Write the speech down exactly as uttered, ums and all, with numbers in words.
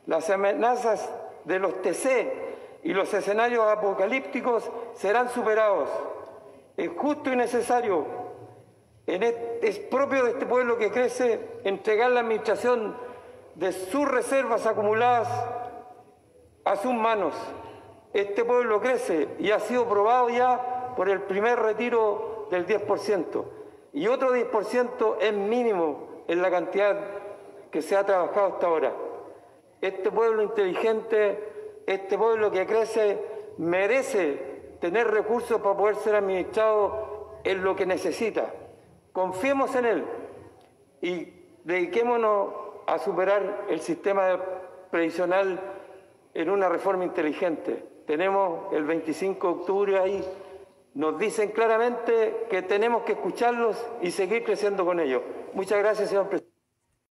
Las amenazas de los T C y los escenarios apocalípticos serán superados. Es justo y necesario, en este, es propio de este pueblo que crece, entregar la administración de sus reservas acumuladas a sus manos. Este pueblo crece y ha sido probado ya por el primer retiro del diez por ciento. Y otro diez por ciento es mínimo en la cantidad que se ha trabajado hasta ahora. Este pueblo inteligente, este pueblo que crece, merece tener recursos para poder ser administrado en lo que necesita. Confiemos en él y dediquémonos a superar el sistema previsional en una reforma inteligente. Tenemos el veinticinco de octubre ahí. Nos dicen claramente que tenemos que escucharlos y seguir creciendo con ellos. Muchas gracias, señor presidente.